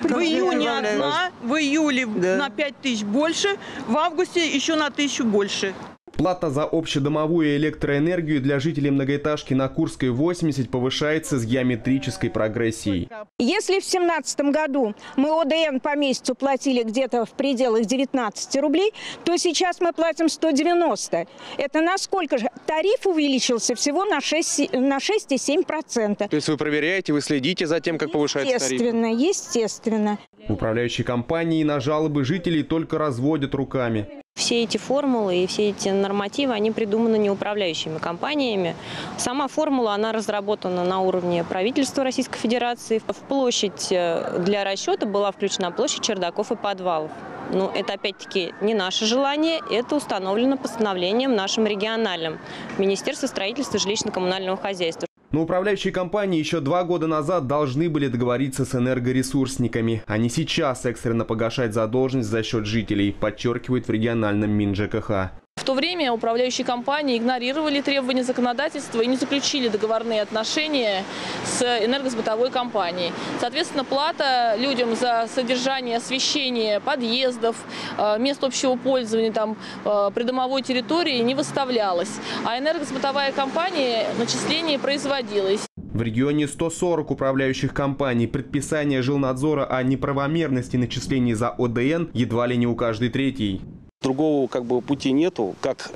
В июне одна, в июле на 5000 больше, в августе еще на 1000 больше. Плата за общедомовую электроэнергию для жителей многоэтажки на Курской 80 повышается с геометрической прогрессией. Если в 2017 году мы ОДН по месяцу платили где-то в пределах 19 рублей, то сейчас мы платим 190. Это насколько же? Тариф увеличился всего на 6,7%. То есть вы проверяете, вы следите за тем, как повышается тариф? Естественно. Управляющие компании на жалобы жителей только разводят руками. Все эти формулы и все эти нормативы, они придуманы не управляющими компаниями. Сама формула, она разработана на уровне правительства Российской Федерации. В площадь для расчета была включена площадь чердаков и подвалов. Но это опять-таки не наше желание, это установлено постановлением нашим региональным Министерства строительства и жилищно-коммунального хозяйства. Но управляющие компании еще 2 года назад должны были договориться с энергоресурсниками, а не сейчас экстренно погашать задолженность за счет жителей, подчеркивает в региональном МинЖКХ. В то время управляющие компании игнорировали требования законодательства и не заключили договорные отношения с энергосбытовой компанией. Соответственно, плата людям за содержание освещения подъездов, мест общего пользования, придомовой территории не выставлялась. А энергосбытовая компания начисление производилось. В регионе 140 управляющих компаний. Предписание жилнадзора о неправомерности начислений за ОДН едва ли не у каждой третьей. Другого пути нету, как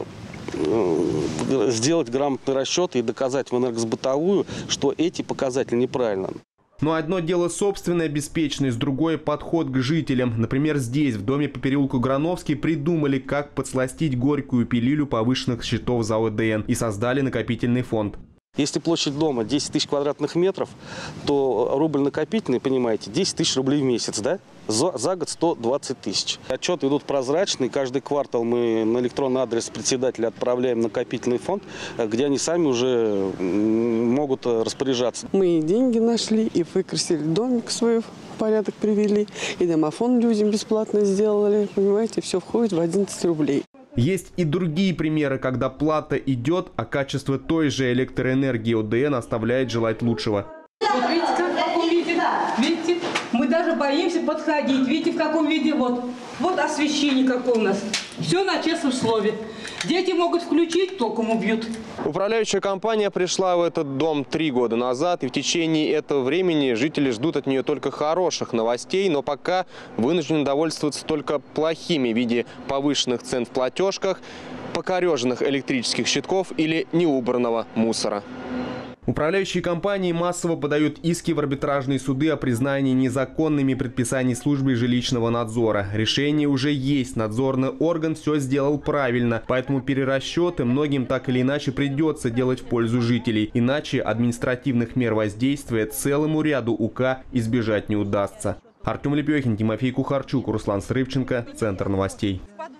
сделать грамотный расчет и доказать в энергосбытовую, что эти показатели неправильно. Но одно дело собственная беспечность, другое подход к жителям. Например, здесь, в доме по переулку Грановский, придумали, как подсластить горькую пилюлю повышенных счетов за ОДН и создали накопительный фонд. Если площадь дома 10 тысяч квадратных метров, то рубль накопительный, понимаете, 10 тысяч рублей в месяц, да? За год 120 тысяч. Отчеты идут прозрачные. Каждый квартал мы на электронный адрес председателя отправляем накопительный фонд, где они сами уже могут распоряжаться. Мы и деньги нашли, и выкрасили домик свой, в порядок привели, и домофон людям бесплатно сделали. Понимаете, все входит в 11 рублей. Есть и другие примеры, когда плата идет, а качество той же электроэнергии ОДН оставляет желать лучшего. Вот видите, как в каком виде? Видите, мы даже боимся подходить. Видите, в каком виде? Вот освещение какое у нас. Все на честном слове. Дети могут включить, током убьют. Управляющая компания пришла в этот дом 3 года назад, и в течение этого времени жители ждут от нее только хороших новостей, но пока вынуждены довольствоваться только плохими в виде повышенных цен в платежках, покореженных электрических щитков или неубранного мусора. Управляющие компании массово подают иски в арбитражные суды о признании незаконными предписаний службы жилищного надзора. Решение уже есть, надзорный орган все сделал правильно, поэтому перерасчеты многим так или иначе придется делать в пользу жителей. Иначе административных мер воздействия целому ряду УК избежать не удастся. Артем Лепехин, Тимофей Кухарчук, Руслан Срывченко, Центр новостей.